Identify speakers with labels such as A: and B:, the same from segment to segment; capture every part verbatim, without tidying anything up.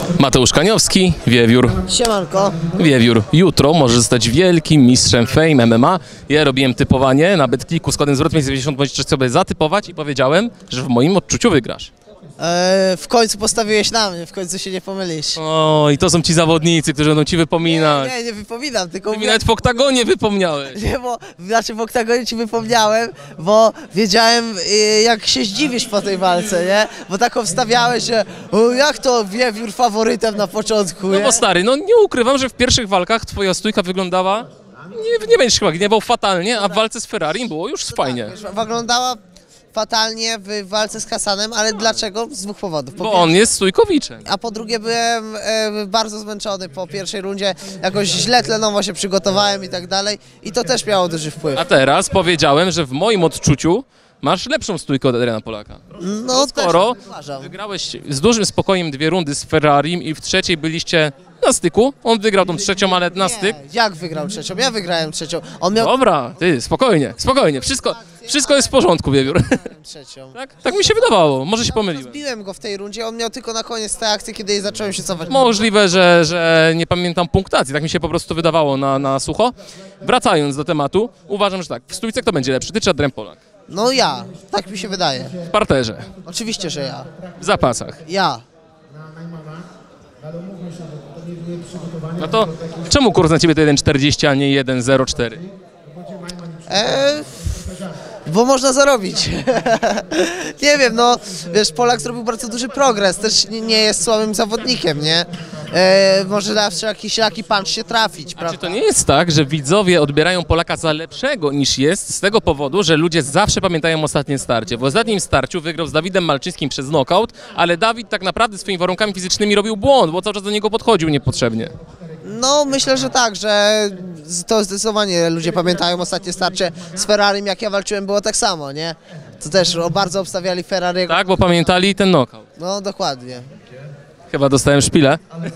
A: Mateusz Kaniowski, Wiewiór.
B: Siemanko.
A: Wiewiór jutro może zostać wielkim mistrzem Fame M M A. Ja robiłem typowanie na BetClicku z kodem zwrotny dziewięćdziesiąt, możesz sobie zatypować i powiedziałem, że w moim odczuciu wygrasz.
B: E, w końcu postawiłeś na mnie, w końcu się nie pomylisz.
A: O, i to są ci zawodnicy, którzy będą ci wypominać.
B: Nie, nie, nie wypominam, tylko...
A: Ty mi nawet w oktagonie wypomniałeś.
B: Nie, bo znaczy w oktagonie ci wypomniałem, bo wiedziałem y, jak się zdziwisz po tej walce, nie? Bo tak obstawiałeś, że o, jak to Wiewiór faworytem na początku,
A: No
B: nie?
A: bo stary, no nie ukrywam, że w pierwszych walkach twoja stójka wyglądała, nie, nie będziesz chyba gniewał fatalnie, a w walce z Ferrari było już fajnie.
B: Tak, wiesz, wyglądała fatalnie w walce z Hasanem, ale dlaczego? Z dwóch powodów. Po
A: Bo
B: pierwsze-
A: on jest stójkowiczem.
B: A po drugie byłem e, bardzo zmęczony po pierwszej rundzie, jakoś źle tlenowo się przygotowałem i tak dalej i to też miało duży wpływ.
A: A teraz powiedziałem, że w moim odczuciu masz lepszą stójkę od Adriana Polaka.
B: No
A: Skoro
B: też uważam.
A: wygrałeś z dużym spokojem dwie rundy z Ferrari i w trzeciej byliście na styku, on wygrał tą trzecią, ale na styk.
B: Nie, jak wygrał trzecią? Ja wygrałem trzecią. On miał
A: Dobra, ty, spokojnie, spokojnie, wszystko, wszystko jest w porządku, Wiewiór.
B: trzecią.
A: Tak, tak mi się wydawało, może się pomyliłem.
B: Zbiłem go w tej rundzie, on miał tylko na koniec tej akcji, kiedy zacząłem się cofać.
A: Możliwe, że, że nie pamiętam punktacji, tak mi się po prostu wydawało na, na sucho. Wracając do tematu, uważam, że tak, w stójce kto będzie lepszy, ty czy Adrian Polak?
B: No ja, tak mi się wydaje.
A: W parterze,
B: Oczywiście, że ja.
A: w zapasach.
B: Ja.
A: No to czemu kurs na ciebie to jeden czterdzieści, a nie jeden zero cztery?
B: Eee, bo można zarobić. Nie wiem, no wiesz, Polak zrobił bardzo duży progres, też nie, nie jest słabym zawodnikiem, nie? Eee, może zawsze jakiś taki punch się trafić,
A: Czy
B: prawda?
A: to nie jest tak, że widzowie odbierają Polaka za lepszego niż jest z tego powodu, że ludzie zawsze pamiętają ostatnie starcie. W ostatnim starciu wygrał z Dawidem Malczyńskim przez knockout, ale Dawid tak naprawdę swoimi warunkami fizycznymi robił błąd, bo cały czas do niego podchodził niepotrzebnie.
B: No myślę, że tak, że to zdecydowanie ludzie pamiętają ostatnie starcie z Ferrarim, jak ja walczyłem, było tak samo, nie? To też o, bardzo obstawiali Ferrariego.
A: Tak, bo pamiętali ten knockout.
B: No dokładnie.
A: Chyba dostałem szpilę.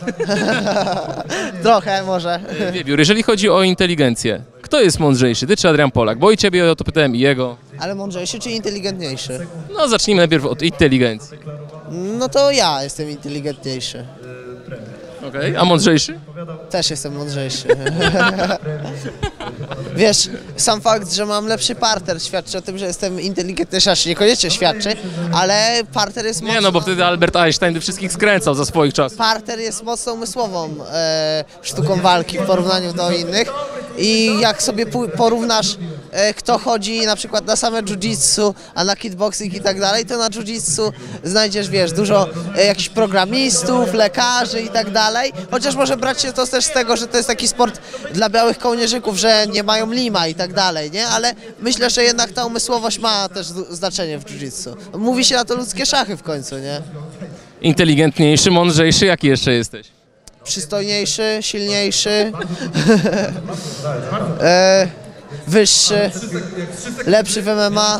B: Trochę może.
A: Wiewiór, jeżeli chodzi o inteligencję, kto jest mądrzejszy, ty czy Adrian Polak? Bo i ciebie o to pytałem i jego.
B: Ale mądrzejszy czy inteligentniejszy?
A: No zacznijmy najpierw od inteligencji.
B: No to ja jestem inteligentniejszy.
A: Okej, a mądrzejszy?
B: Też jestem mądrzejszy. Wiesz, sam fakt, że mam lepszy parter świadczy o tym, że jestem inteligentniejszy, aż niekoniecznie świadczy, ale parter jest mocno...
A: Nie no, bo wtedy Albert Einstein by wszystkich skręcał za swoich czasów.
B: Parter jest mocno umysłową e, sztuką walki w porównaniu do innych i jak sobie pu- porównasz, e, kto chodzi na przykład na same jiu-jitsu, a na kickboxing i tak dalej, to na jiu-jitsu znajdziesz, wiesz, dużo e, jakichś programistów, lekarzy i tak dalej, chociaż może brać się to też z tego, że to jest taki sport dla białych kołnierzyków, że nie mają lima i tak dalej, nie? Ale myślę, że jednak ta umysłowość ma też z- znaczenie w jiu-jitsu. Mówi się na to ludzkie szachy w końcu, nie?
A: Inteligentniejszy, mądrzejszy, jaki jeszcze jesteś?
B: Przystojniejszy, silniejszy, e, wyższy, lepszy w M M A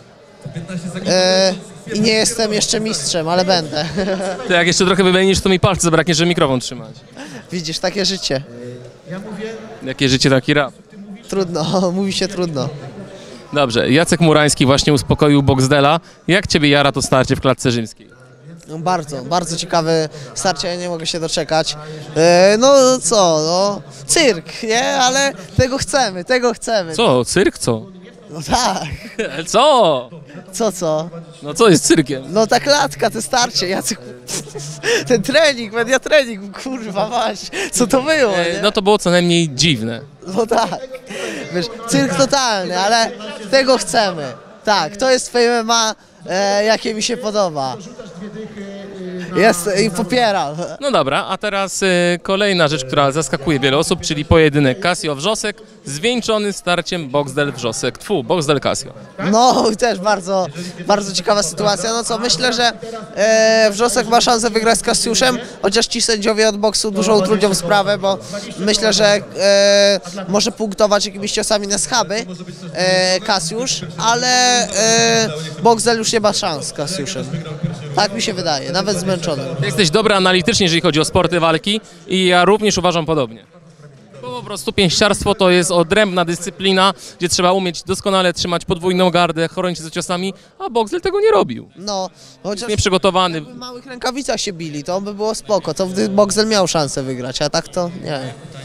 B: e, i nie jestem jeszcze mistrzem, ale będę.
A: To jak jeszcze trochę wymienisz, to mi palce zabraknie, żeby mikrofon trzymać.
B: Widzisz, takie życie.
A: Jakie życie, taki rap.
B: Trudno, mówi się trudno.
A: Dobrze, Jacek Murański właśnie uspokoił Boxdela. Jak ciebie jara to starcie w klatce rzymskiej?
B: No, bardzo, bardzo ciekawe starcie, ja nie mogę się doczekać. E, no co, no, cyrk, nie? Ale tego chcemy, tego chcemy.
A: Co, cyrk, co?
B: No tak,
A: Co?
B: co, co?
A: No co jest cyrkiem?
B: No ta klatka, te starcie, Jacek, ten trening, media trening, kurwa maś, co to było,
A: E,
B: nie?
A: No to było co najmniej dziwne.
B: No tak, wiesz, cyrk totalny, ale tego chcemy. Tak, to jest Fame M M A, e, jakie mi się podoba. Jest i popieram.
A: No dobra, a teraz y, kolejna rzecz, która zaskakuje wiele osób, czyli pojedynek Casio-Wrzosek zwieńczony starciem Boxdel-Wrzosek. Tfu, Boxdel-Casio.
B: No i też bardzo, bardzo ciekawa sytuacja. No co, myślę, że e, Wrzosek ma szansę wygrać z Kasiuszem, chociaż ci sędziowie od boksu dużo utrudnią sprawę, bo myślę, że e, może punktować jakimiś ciosami na schaby e, Kasiusz, ale e, Boxdel już nie ma szans z Kasiuszem. Tak mi się wydaje, nawet zmęczonym.
A: Ty jesteś dobry analitycznie, jeżeli chodzi o sporty walki i ja również uważam podobnie. po prostu pięściarstwo to jest odrębna dyscyplina, gdzie trzeba umieć doskonale trzymać podwójną gardę, chronić się z ciosami, a Boxel tego nie robił.
B: No, chociaż
A: Nieprzygotowany.
B: w małych rękawicach się bili, to by było spoko, to wtedy Boxel miał szansę wygrać, a tak to nie.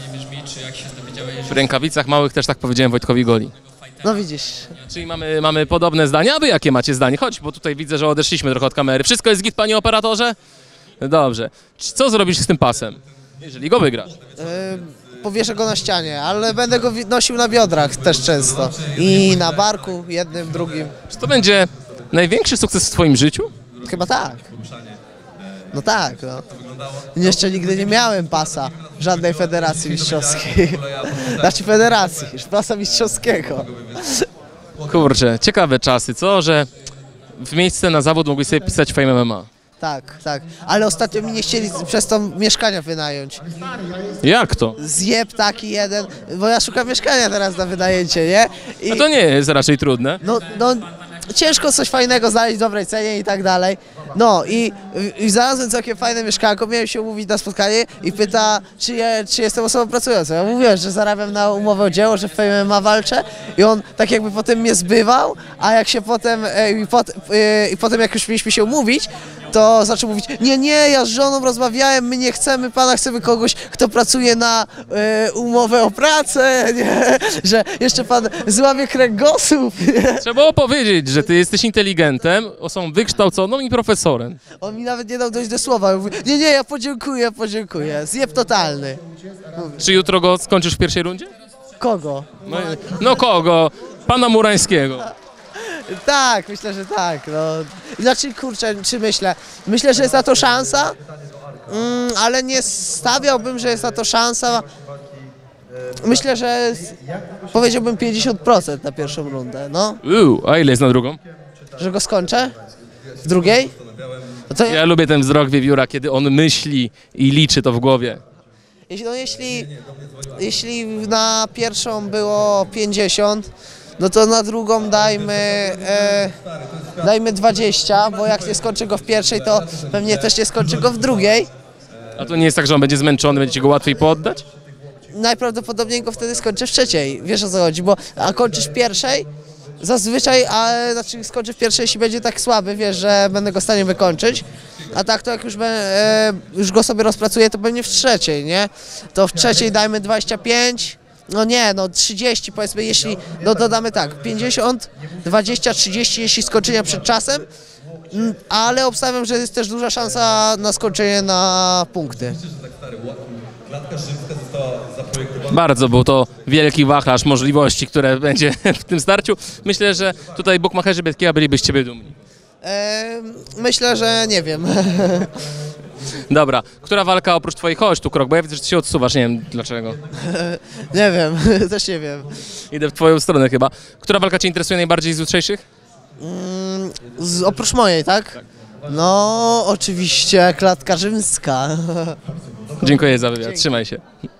A: W rękawicach małych też tak powiedziałem Wojtkowi Goli.
B: No widzisz.
A: Czyli mamy, mamy podobne zdania, a wy jakie macie zdanie? Chodź, bo tutaj widzę, że odeszliśmy trochę od kamery. Wszystko jest git, panie operatorze? Dobrze. Co zrobisz z tym pasem, jeżeli go wygrasz?
B: Yy, powieszę go na ścianie, ale będę go wi- nosił na biodrach też często. I na barku, jednym, drugim.
A: Czy to będzie największy sukces w twoim życiu?
B: Chyba tak. No tak, no. Jeszcze nigdy nie miałem pasa w żadnej federacji mistrzowskiej. Znaczy federacji, już pasa mistrzowskiego.
A: Kurczę, ciekawe czasy, co? Że w miejsce na zawód mogłeś sobie pisać Fame M M A.
B: Tak, tak. Ale ostatnio mi nie chcieli przez to mieszkania wynająć.
A: Jak to?
B: Zjeb taki jeden, bo ja szukam mieszkania teraz na wynajęcie, nie? I
A: A to nie jest raczej trudne.
B: no, no ciężko coś fajnego znaleźć w dobrej cenie i tak dalej. No i, i znalazłem całkiem fajne mieszkanko, miałem się umówić na spotkanie i pyta, czy, ja, czy jestem osobą pracującą. Ja mówiłem, że zarabiam na umowę o dzieło, że w Fame M M A walczę i on tak jakby potem mnie zbywał, a jak się potem, e, i, pot, e, i potem jak już mieliśmy się umówić, to zaczął mówić, nie, nie, ja z żoną rozmawiałem, my nie chcemy pana, chcemy kogoś, kto pracuje na e, umowę o pracę, nie? Że jeszcze pan złamie kręgosłup.
A: Trzeba było powiedzieć, że ty jesteś inteligentem, osobą wykształconą i profesorem.
B: On mi nawet nie dał dojść do słowa. Mówi, nie, nie, ja podziękuję, ja podziękuję. Zjeb totalny.
A: Czy jutro go skończysz w pierwszej rundzie?
B: Kogo?
A: No, no kogo? Pana Murańskiego.
B: Tak, myślę, że tak. No. Znaczy, kurczę, czy myślę? Myślę, że jest na to szansa, mm, ale nie stawiałbym, że jest na to szansa. Myślę, że z- powiedziałbym pięćdziesiąt procent na pierwszą rundę, no.
A: Uuu, a ile jest na drugą?
B: Że go skończę? W drugiej? No to
A: Ja lubię ten wzrok wiewióra, kiedy on myśli i liczy to w głowie.
B: Jeśli, no jeśli, jeśli na pierwszą było pięćdziesiąt, no to na drugą dajmy, e, dajmy dwadzieścia, bo jak nie skończy go w pierwszej, to pewnie też nie skończy go w drugiej.
A: A to nie jest tak, że on będzie zmęczony, będzie ci go łatwiej poddać?
B: Najprawdopodobniej go wtedy skończę w trzeciej, wiesz o co chodzi, bo a kończysz w pierwszej, zazwyczaj, a znaczy skończę w pierwszej, jeśli będzie tak słaby, wiesz, że będę go w stanie wykończyć, a tak to jak już, be, e, już go sobie rozpracuję, to pewnie w trzeciej, nie? To w trzeciej dajmy dwadzieścia pięć, no nie, no trzydzieści powiedzmy, jeśli, no dodamy tak, pięćdziesiąt, dwadzieścia, trzydzieści, jeśli skończenia przed czasem, mm, ale obstawiam, że jest też duża szansa na skończenie na punkty.
A: Bardzo był to wielki wachlarz możliwości, które będzie w tym starciu. Myślę, że tutaj bukmacherzy Biedkiego byliby z ciebie dumni.
B: E, myślę, że nie wiem.
A: Dobra, która walka oprócz twojej, chodź tu krok, bo ja widzę, że ty się odsuwasz, nie wiem dlaczego.
B: Nie wiem, też nie wiem.
A: Idę w twoją stronę chyba. Która walka cię interesuje najbardziej z jutrzejszych?
B: Mm, z, oprócz mojej, tak? No, oczywiście klatka rzymska.
A: Dziękuję za wywiad, trzymaj się.